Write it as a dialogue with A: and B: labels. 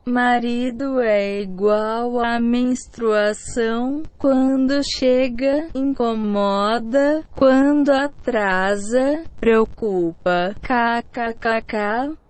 A: Marido é igual à menstruação, quando chega, incomoda, quando atrasa, preocupa. KKKK